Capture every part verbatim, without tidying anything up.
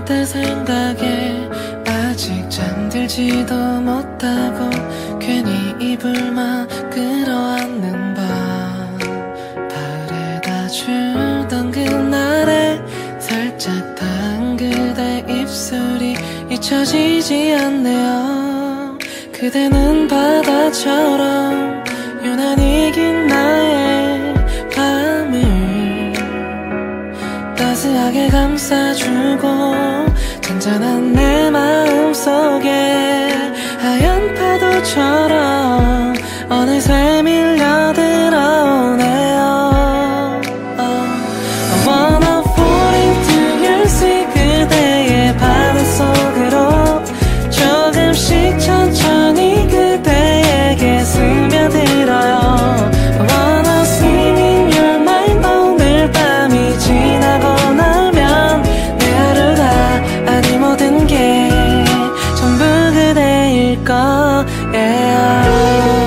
그때 생각에 아직 잠들지도 못하고 괜히 이불만 끌어안는 밤, 바래다 주던 그날에 살짝 닿은 그대 입술이 잊혀지지 않네요. 그대는 바다처럼 유난히 긴 나의 밤을 따스하게 감싸주고 잔잔한 내 마음속에 하얀 파도처럼 어느새 밀려들어오네요. I wanna fall into your sea, 그대의 바닷속으로 조금씩 천천히 그대에게 스며들어요. I wanna swim in your mind, 오늘 밤이 지나고 나면 내 하루가 아니 모든 게 전부 그대일 거예요.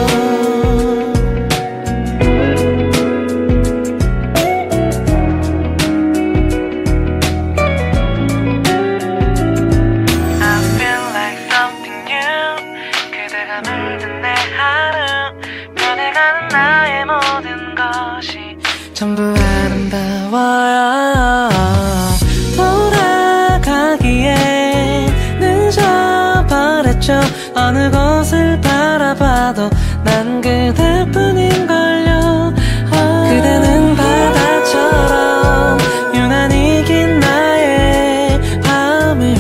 물든 내 하루, 변해가는 나의 모든 것이 전부 아름다워요. 돌아가기엔 늦어버렸죠. 어느 곳을 바라봐도 난 그대뿐인걸요. 그대는 바다처럼 유난히 긴 나의 밤을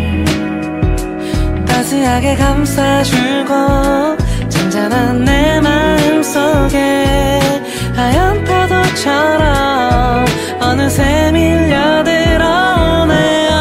따스하게 감싸주고 잔잔한 내 마음속에 하얀 파도처럼 어느새 밀려들어오네요.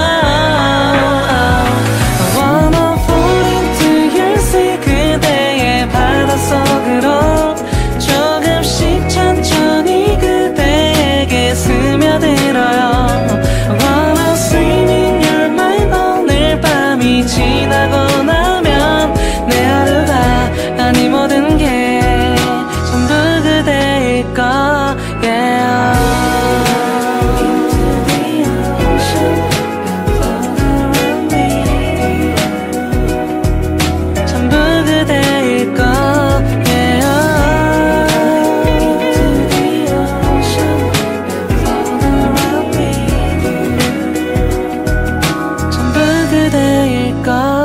I wanna fall into your sea, 그대의 바닷속으로 조금씩 천천히 그대에게 스며들어요. I wanna swim in your mind, 오늘 밤이 지나고 나면 내 하루가 아니 모든 게 전부 그대일 거예요. 전부 그대일 거예요. 전부 그대일 거예요.